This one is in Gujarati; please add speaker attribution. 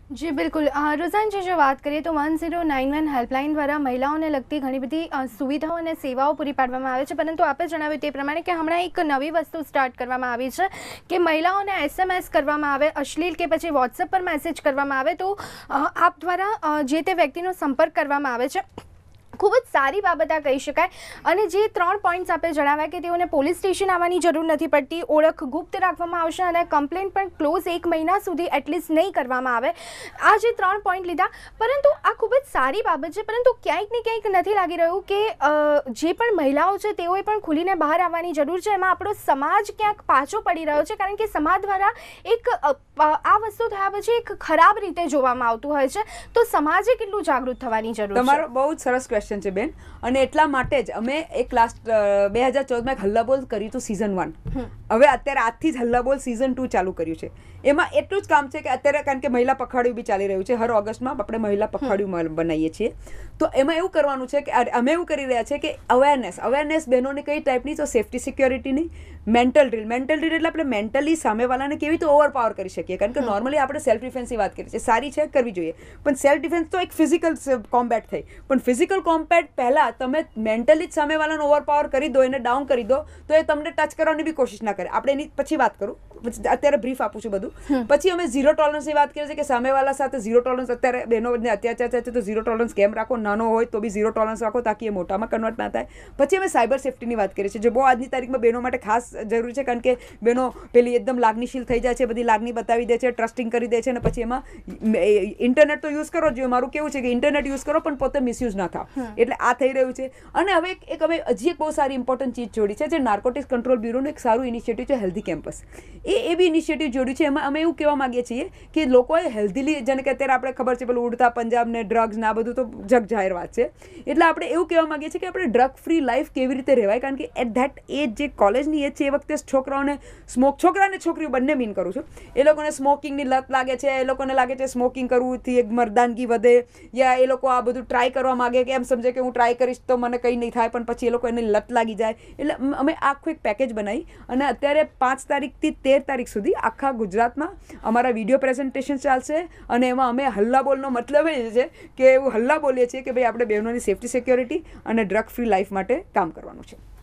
Speaker 1: જી બિલકુલ રુઝાનજી, જો વાત કરીએ તો 1091 હેલ્પલાઇન દ્વારા મહિલાઓને લગતી ઘણી બધી સુવિધાઓ અને સેવાઓ પૂરી પાડવામાં આવે છે, પરંતુ આપે જણાવ્યું તે પ્રમાણે કે હમણાં એક નવી વસ્તુ સ્ટાર્ટ કરવામાં આવી છે કે મહિલાઓને SMS કરવામાં આવે, અશ્લીલ કે પછી વોટ્સએપ પર મેસેજ કરવામાં આવે તો આપ દ્વારા જે તે વ્યક્તિનો સંપર્ક કરવામાં આવે છે. ખૂબ જ સારી બાબત આ કહી શકાય. અને જે 3 પોઈન્ટ્સ આપણે જણાવ્યા કે તેઓને પોલીસ સ્ટેશન આવવાની જરૂર નથી પડતી, ઓળખ ગુપ્ત રાખવામાં આવશે અને કમ્પ્લેન્ટ પણ ક્લોઝ 1 મહિના સુધી એટલીસ્ટ નહીં કરવામાં આવે. આ જે 3 પોઈન્ટ લીધા, પરંતુ આ ખૂબ જ સારી બાબત છે, પરંતુ ક્યાંક ને ક્યાંક નથી લાગી રહ્યું કે જે પણ મહિલાઓ છે તેઓએ પણ ખુલીને બહાર આવવાની જરૂર છે. એમાં આપણો સમાજ ક્યાંક પાછો પડી રહ્યો છે, કારણ કે સમાજ દ્વારા એક આ વસ્તુ થયા પછી એક ખરાબ રીતે જોવામાં આવતું હોય છે. તો સમાજે કેટલું જાગૃત થવાની જરૂર છે?
Speaker 2: તમારો બહુ જ સરસ ક્વેશ્ચન છે બેન, અને એટલા માટે જ અમે એક લાસ્ટ 2014માં એક હલ્લાબોલ કર્યું હતું સીઝન 1. હવે અત્યારે આજથી જ હલ્લાબોલ સીઝન 2 ચાલુ કર્યું છે. એમાં એટલું જ કામ છે કે અત્યારે કારણ કે મહિલા પખવાડિયું બી ચાલી રહ્યું છે, હર ઓગસ્ટમાં આપણે મહિલા પખવાડિયું બનાવીએ છીએ. તો એમાં એવું કરવાનું છે કે અમે એવું કરી રહ્યા છીએ કે અવેરનેસ બહેનોને કઈ ટાઈપની, તો સેફ્ટી સિક્યોરિટીની, મેન્ટલ ડ્રીલ એટલે આપણે મેન્ટલી સામેવાળાને કેવી રીતે ઓવરપાવર કરી શકીએ. કારણ કે નોર્મલી આપણે સેલ્ફ ડિફેન્સની વાત કરીએ છીએ, સારી છે, કરવી જોઈએ, પણ સેલ્ફ ડિફેન્સ તો એક ફિઝિકલ કોમ્બેટ થઈ, પણ ફિઝિકલ કોમ્બેટ પહેલાં તમે મેન્ટલી જ સામેવાળાને ઓવરપાવર કરી દો, એને ડાઉન કરી દો, તો એ તમને ટચ કરવાની બી કોશિશ ના કરે. આપણે એની પછી વાત કરું, અત્યારે બ્રીફ આપું છું બધું. પછી અમે ઝીરો ટોલરન્સની વાત કરીએ છીએ કે સામેવાળા સાથે ઝીરો ટોલરન્સ. અત્યારે બહેનોને અત્યાચાર થાય છે તો ઝીરો ટોલરન્સ કેમ રાખો, નાનો હોય તો બી ઝીરો ટોલરન્સ રાખો તાકી એ મોટામાં કન્વર્ટ ના થાય. પછી અમે સાયબર સેફ્ટીની વાત કરીએ છીએ, જે બહુ આજની તારીખમાં બહેનો માટે ખાસ જરૂરી છે, કારણ કે બહેનો પેલી એકદમ લાગણીશીલ થઈ જાય છે, બધી લાગણી બતાવી દે છે, ટ્રસ્ટિંગ કરી દે છે, અને પછી એમાં ઇન્ટરનેટ તો યુઝ કરો જોઈએ. મારું કેવું છે કે ઇન્ટરનેટ યુઝ કરો પણ પોતે મિસયુઝ ના થાવ. એટલે આ થઈ રહ્યું છે. અને હવે અમે હજી એક બહુ સારી ઇમ્પોર્ટન્ટ ચીજ જોડી છે, જે નાર્કોટિક્સ કંટ્રોલ બ્યુરોનું એક સારું ઇનિશિયેટિવ છે, હેલ્ધી કેમ્પસ. એ બી ઇનિશિયેટિવ જોડ્યું છે. એમાં અમે એવું કહેવા માંગીએ છીએ કે લોકોએ હેલ્ધીલી, જેને કે અત્યારે આપણે ખબર છે પેલું ઉડતા પંજાબ ને ડ્રગ્સ ને આ બધું તો જગ જાહેર વાત છે. એટલે આપણે એવું કહેવા માંગીએ છીએ કે આપણે ડ્રગ ફ્રી લાઈફ કેવી રીતે રહેવાય, કારણ કે એટ ધેટ એજ, જે કોલેજની એજ છે, એ વખતે છોકરાઓને છોકરા અને છોકરીઓ બંને મીન કરું છું, એ લોકોને સ્મોકિંગની લત લાગે છે. એ લોકોને લાગે છે સ્મોકિંગ કરવાથી એક મર્દાનગી વધે, યા એ લોકો આ બધું ટ્રાય કરવા માગે કે એમ સમજે કે હું ટ્રાય કરીશ તો મને કંઈ નહીં થાય, પણ પછી એ લોકો એને લત લાગી જાય. એટલે અમે આખું એક પેકેજ બનાવી અને અત્યારે 5 તારીખથી 13 તારીખ સુધી આખા ગુજરાતમાં અમારા વિડીયો પ્રેઝન્ટેશન ચાલશે. અને એમાં અમે હલ્લા બોલનો મતલબ એ છે કે એવું હલ્લા બોલીએ છીએ કે ભાઈ આપણે બહેનોની સેફ્ટી સિક્યોરિટી અને ડ્રગ ફ્રી લાઈફ માટે કામ કરવાનું છે.